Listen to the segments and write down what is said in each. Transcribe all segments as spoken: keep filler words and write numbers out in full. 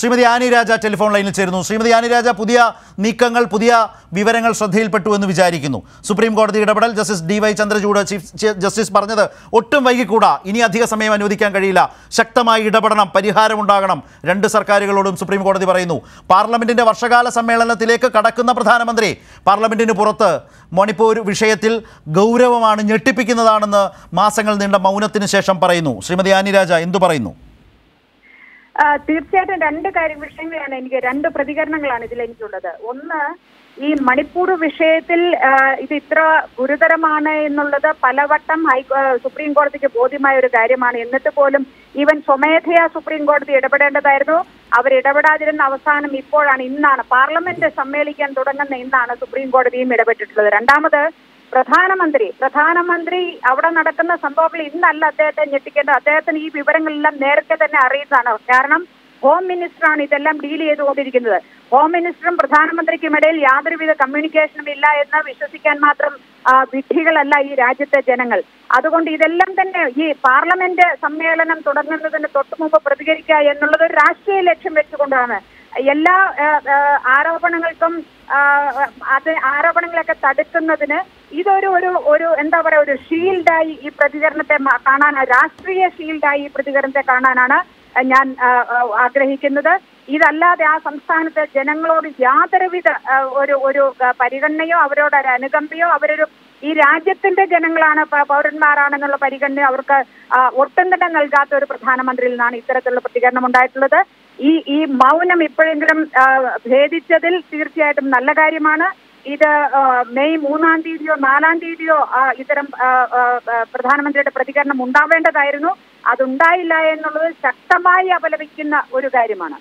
Shrimati Annie രാജ telephone ലൈനിൽ ചേരുന്നു. Shrimati Annie രാജ, പുതിയ നീക്കങ്ങൾ, പുതിയ വിവരങ്ങൾ ശ്രദ്ധയിൽപ്പെട്ടു എന്ന് വിചാരിക്കുന്നു. സുപ്രീം കോടതി ഇടപെടൽ, justice D Y Chandrachud chief justice പറഞ്ഞത് ഒട്ടും വൈകിക്കൂടാ, ഇനി അധിക സമയം അനുവദിക്കാൻ കഴിയില്ല, ശക്തമായി ഇടപെടണം, പരിഹാരമുണ്ടാകണം, രണ്ട് സർക്കാരുകളോടും സുപ്രീം കോടതി പറയുന്നു. പാർലമെന്റിന്റെ വർഷകാല സമ്മേളനത്തിലേക്ക് കടക്കുന്ന പ്രധാനമന്ത്രി പാർലമെന്റിന് പുറത്ത് മണിപ്പൂർ വിഷയത്തിൽ ഗൗരവമാണ്, ഞെട്ടിപ്പിക്കുന്നതാണെന്ന് മാസങ്ങൾ നീണ്ട മൗനത്തിന് ശേഷം പറയുന്നു. ശ്രീമതി ആനി രാജ എന്തു പറയുന്നു? തീർച്ചയായിട്ടും രണ്ട് കാര്യം വിഷയങ്ങളാണ് എനിക്ക് രണ്ട് പ്രതികരണങ്ങളാണ് ഇതിൽ എനിക്കുള്ളത്. ഒന്ന്, ഈ മണിപ്പൂർ വിഷയത്തിൽ ഇത് ഇത്ര ഗുരുതരമാണ് എന്നുള്ളത് പലവട്ടം ഹൈ സുപ്രീം കോടതിക്ക് ബോധ്യമായ ഒരു കാര്യമാണ്. എന്നിട്ട് പോലും ഈവൻ സ്വമേധയാ സുപ്രീം കോടതി ഇടപെടേണ്ടതായിരുന്നു. അവർ ഇടപെടാതിരുന്ന അവസാനം ഇപ്പോഴാണ്, ഇന്നാണ് പാർലമെന്റ് സമ്മേളിക്കാൻ തുടങ്ങുന്ന ഇന്നാണ് സുപ്രീം കോടതിയും ഇടപെട്ടിട്ടുള്ളത്. രണ്ടാമത്, പ്രധാനമന്ത്രി പ്രധാനമന്ത്രി അവിടെ നടക്കുന്ന സംഭവങ്ങൾ ഇന്നല്ല അദ്ദേഹത്തെ ഞെട്ടിക്കേണ്ടത്. അദ്ദേഹത്തിന് ഈ വിവരങ്ങളെല്ലാം നേരത്തെ തന്നെ അറിയുന്നതാണ്. കാരണം ഹോം മിനിസ്റ്ററാണ് ഇതെല്ലാം ഡീൽ ചെയ്തുകൊണ്ടിരിക്കുന്നത്. ഹോം മിനിസ്റ്ററും പ്രധാനമന്ത്രിക്കും ഇടയിൽ യാതൊരുവിധ കമ്മ്യൂണിക്കേഷനും ഇല്ല എന്ന് വിശ്വസിക്കാൻ മാത്രം വിഡ്ഢികളല്ല ഈ രാജ്യത്തെ ജനങ്ങൾ. അതുകൊണ്ട് ഇതെല്ലാം തന്നെ ഈ പാർലമെന്റ് സമ്മേളനം തുടങ്ങുന്നതിന് തൊട്ടു മുമ്പ് പ്രതികരിക്കുക എന്നുള്ളത് ഒരു രാഷ്ട്രീയ ലക്ഷ്യം വെച്ചുകൊണ്ടാണ്. എല്ലാ ആരോപണങ്ങൾക്കും അത് ആരോപണങ്ങളൊക്കെ തടുക്കുന്നതിന് ഇതൊരു ഒരു ഒരു എന്താ പറയുക, ഒരു ഷീൽഡായി ഈ പ്രതികരണത്തെ കാണാൻ, രാഷ്ട്രീയ ഷീൽഡായി ഈ പ്രതികരണത്തെ കാണാനാണ് ഞാൻ ആഗ്രഹിക്കുന്നത്. ഇതല്ലാതെ ആ സംസ്ഥാനത്തെ ജനങ്ങളോട് യാതൊരുവിധ ഒരു ഒരു പരിഗണനയോ അവരോട് ഒരു അനുകമ്പയോ അവരൊരു ഈ രാജ്യത്തിന്റെ ജനങ്ങളാണ്, പൗരന്മാരാണെന്നുള്ള പരിഗണന അവർക്ക് ഒട്ടും തന്നെ നൽകാത്ത ഒരു പ്രധാനമന്ത്രിയിൽ നിന്നാണ് ഇത്തരത്തിലുള്ള പ്രതികരണം ഉണ്ടായിട്ടുള്ളത്. ഈ ഈ മൗനം ഇപ്പോഴെങ്കിലും ഭേദിച്ചതിൽ തീർച്ചയായിട്ടും നല്ല കാര്യമാണ്. ഇത് മെയ് മൂന്നാം തീയതിയോ നാലാം തീയതിയോ ഇത്തരം പ്രധാനമന്ത്രിയുടെ പ്രതികരണം ഉണ്ടാവേണ്ടതായിരുന്നു. അതുണ്ടായില്ല എന്നുള്ളത് ശക്തമായി അപലപിക്കുന്ന ഒരു കാര്യമാണ്.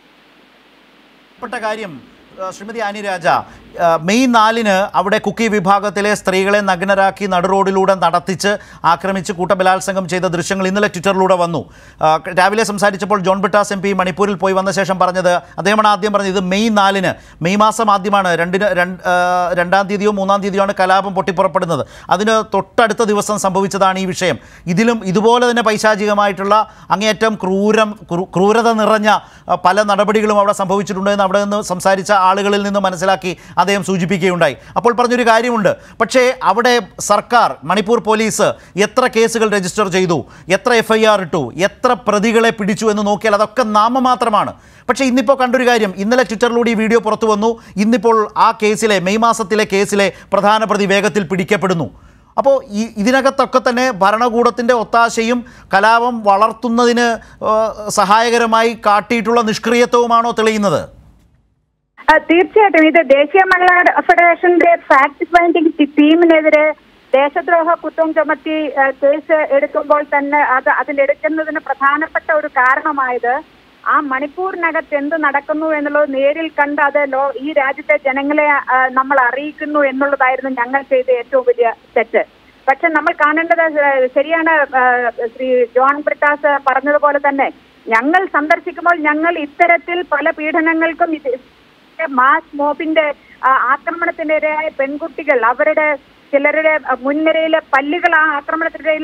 കാര്യം ശ്രീമതി ആനി രാജ, മെയ് നാലിന് അവിടെ കുക്കി വിഭാഗത്തിലെ സ്ത്രീകളെ നഗ്നരാക്കി നടുറോഡിലൂടെ നടത്തിച്ച് ആക്രമിച്ച് കൂട്ടബലാത്സംഗം ചെയ്ത ദൃശ്യങ്ങൾ ഇന്നലെ ട്വിറ്ററിലൂടെ വന്നു. രാവിലെ സംസാരിച്ചപ്പോൾ ജോൺ ബ്രിട്ടാസ് എം പി മണിപ്പൂരിൽ പോയി വന്ന ശേഷം പറഞ്ഞത്, അദ്ദേഹമാണ് ആദ്യം പറഞ്ഞത് ഇത് മെയ് നാലിന്, മെയ് മാസം ആദ്യമാണ്, രണ്ടിന് രണ്ടാം തീയതിയോ മൂന്നാം തീയതിയോ ആണ് കലാപം പൊട്ടിപ്പുറപ്പെടുന്നത്. അതിന് തൊട്ടടുത്ത ദിവസം സംഭവിച്ചതാണ് ഈ വിഷയം. ഇതിലും ഇതുപോലെ തന്നെ പൈശാചികമായിട്ടുള്ള അങ്ങേയറ്റം ക്രൂരം ക്രൂരത നിറഞ്ഞ പല നടപടികളും അവിടെ സംഭവിച്ചിട്ടുണ്ട് എന്ന് അവിടെ നിന്ന് സംസാരിച്ച ആളുകളിൽ നിന്ന് മനസ്സിലാക്കി അദ്ദേഹം സൂചിപ്പിക്കുകയുണ്ടായി. അപ്പോൾ പറഞ്ഞൊരു കാര്യമുണ്ട്, പക്ഷേ അവിടെ സർക്കാർ, മണിപ്പൂർ പോലീസ് എത്ര കേസുകൾ രജിസ്റ്റർ ചെയ്തു, എത്ര എഫ് ഐ ആർ ഇട്ടു, എത്ര പ്രതികളെ പിടിച്ചു എന്ന് നോക്കിയാൽ അതൊക്കെ നാമമാത്രമാണ്. പക്ഷേ ഇന്നിപ്പോൾ കണ്ടൊരു കാര്യം, ഇന്നലെ ട്വിറ്ററിലൂടെ ഈ വീഡിയോ പുറത്തു വന്നു. ഇന്നിപ്പോൾ ആ കേസിലെ, മെയ് മാസത്തിലെ കേസിലെ പ്രധാന പ്രതി വേഗത്തിൽ പിടിക്കപ്പെടുന്നു. അപ്പോൾ ഈ ഇതിനകത്തൊക്കെ തന്നെ ഭരണകൂടത്തിൻ്റെ ഒത്താശയും കലാപം വളർത്തുന്നതിന് സഹായകരമായി കാട്ടിയിട്ടുള്ള നിഷ്ക്രിയത്വമാണോ തെളിയുന്നത്? തീർച്ചയായിട്ടും ഇത് ദേശീയ മലയാള ഫെഡറേഷന്റെ ഫാക്ട് ഫൈൻഡിംഗ് ടീമിനെതിരെ ദേശദ്രോഹ കുറ്റം ചുമത്തി കേസ് എടുക്കുമ്പോൾ തന്നെ അത് അതിലെടുക്കുന്നതിന് പ്രധാനപ്പെട്ട ഒരു കാരണമായത് ആ മണിപ്പൂരിനകത്ത് എന്ത് നടക്കുന്നു എന്നുള്ളത് നേരിൽ കണ്ട് അത് ലോ ഈ രാജ്യത്തെ ജനങ്ങളെ നമ്മൾ അറിയിക്കുന്നു എന്നുള്ളതായിരുന്നു ഞങ്ങൾ ചെയ്ത ഏറ്റവും വലിയ തെറ്റ്. പക്ഷെ നമ്മൾ കാണേണ്ടത്, ശരിയാണ് ശ്രീ ജോൺ ബ്രിട്ടാസ് പറഞ്ഞതുപോലെ തന്നെ, ഞങ്ങൾ സന്ദർശിക്കുമ്പോൾ ഞങ്ങൾ ഇത്തരത്തിൽ പല പീഡനങ്ങൾക്കും മാസ് മോബിന്റെ ആക്രമണത്തിനിരയായ പെൺകുട്ടികൾ, അവരുടെ ചിലരുടെ മുൻനിരയിലെ പല്ലുകൾ ആ ആക്രമണത്തിനിടയിൽ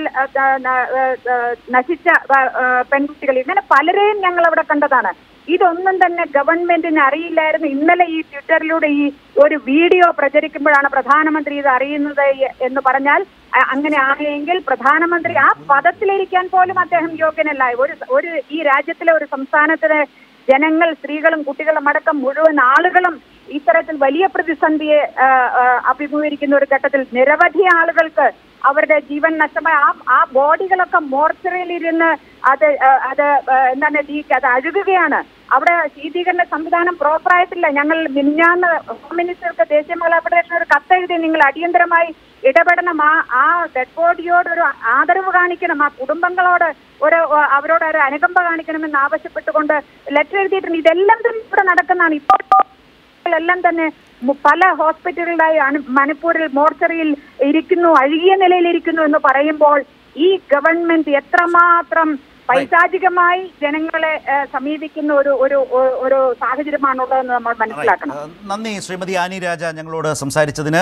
നശിച്ച പെൺകുട്ടികൾ, ഇങ്ങനെ പലരെയും ഞങ്ങൾ അവിടെ കണ്ടതാണ്. ഇതൊന്നും തന്നെ ഗവൺമെന്റിന് അറിയില്ലായിരുന്നു. ഇന്നലെ ഈ ട്വിറ്ററിലൂടെ ഈ ഒരു വീഡിയോ പ്രചരിക്കുമ്പോഴാണ് പ്രധാനമന്ത്രി ഇത് അറിയുന്നത് എന്ന് പറഞ്ഞാൽ, അങ്ങനെ ആണെങ്കിൽ പ്രധാനമന്ത്രി ആ പദത്തിലിരിക്കാൻ പോലും അദ്ദേഹം യോഗ്യനല്ല. ഒരു ഒരു ഈ രാജ്യത്തിലെ ഒരു സംസ്ഥാനത്തിലെ ജനങ്ങൾ, സ്ത്രീകളും കുട്ടികളും അടക്കം മുഴുവൻ ആളുകളും ഇത്തരത്തിൽ വലിയ പ്രതിസന്ധിയെ അഭിമുഖീകരിക്കുന്ന ഒരു ഘട്ടത്തിൽ നിരവധി ആളുകൾക്ക് അവരുടെ ജീവൻ നഷ്ടമായ ആ ആ ബോഡികളൊക്കെ മോർച്ചറിയിൽ ഇരുന്ന് അത് അത് എന്താണ് ലീക്ക് അത് അഴുകുകയാണ്. അവിടെ ശീതീകരണ സംവിധാനം പ്രോപ്പറായിട്ടില്ല. ഞങ്ങൾ മിനിഞ്ഞാന്ന് ഹോം മിനിസ്റ്റർക്ക് ദേശീയ മലയാള ഫെഡറേഷൻ ഒരു കത്തെഴുതി നിങ്ങൾ അടിയന്തരമായി ഇടപെടണം, ആ ആ ഡെഡ് ബോഡിയോട് ഒരു ആദരവ് കാണിക്കണം, ആ കുടുംബങ്ങളോട് ഒരു അവരോട് ഒരു അനുകമ്പ കാണിക്കണമെന്ന് ആവശ്യപ്പെട്ടുകൊണ്ട് ലെറ്റർ എഴുതിയിട്ടുണ്ട്. ഇതെല്ലാം തന്നെ ഇവിടെ നടക്കുന്നതാണ്. ഇപ്പോൾ എല്ലാം തന്നെ പല ഹോസ്പിറ്റലുകളിലായി മണിപ്പൂരിൽ മോർച്ചറിയിൽ ഇരിക്കുന്നു, അഴുകിയ നിലയിലിരിക്കുന്നു എന്ന് പറയുമ്പോൾ ഈ ഗവൺമെന്റ് എത്രമാത്രം പൈശാചികമായി ജനങ്ങളെ സമീപിക്കുന്ന ഒരു ഒരു ഒരു സാഹചര്യമാണുള്ളതെന്ന് നമ്മൾ മനസ്സിലാക്കണം. നന്ദി ശ്രീമതി ആനി രാജ ഞങ്ങളോട് സംസാരിച്ചതിന്.